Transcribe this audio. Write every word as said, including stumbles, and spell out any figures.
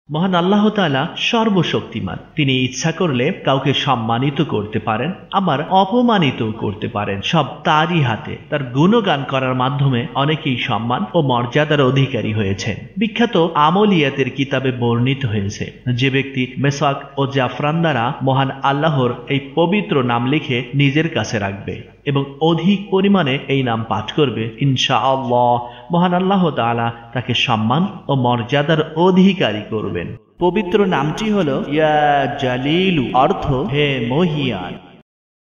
মহান আল্লাহ তাআলা সর্বশক্তিমান। তিনি ইচ্ছা করলে কাউকে সম্মানিত করতে পারেন, আবার অপমানিত করতে পারেন। সব তারই হাতে। তার গুণগান করার মাধ্যমে অনেকেই সম্মান ও মর্যাদার অধিকারী হয়েছেন। বিখ্যাত আমলিয়াতের কিতাবে বর্ণিত হয়েছে, যে ব্যক্তি মেসওয়াক ও জাফরান দ্বারা মহান আল্লাহর এই পবিত্র নাম লিখে নিজের কাছে রাখবে এবং অধিক পরিমাণে এই নাম পাঠ করবে, ইনশাআল্লাহ মহান আল্লাহ তাআলা তাকে সম্মান ও মর্যাদার অধিকারী করবেন। পবিত্র নামটি হলো ইয়া জালিলু, অর্থ হে মহিয়ান।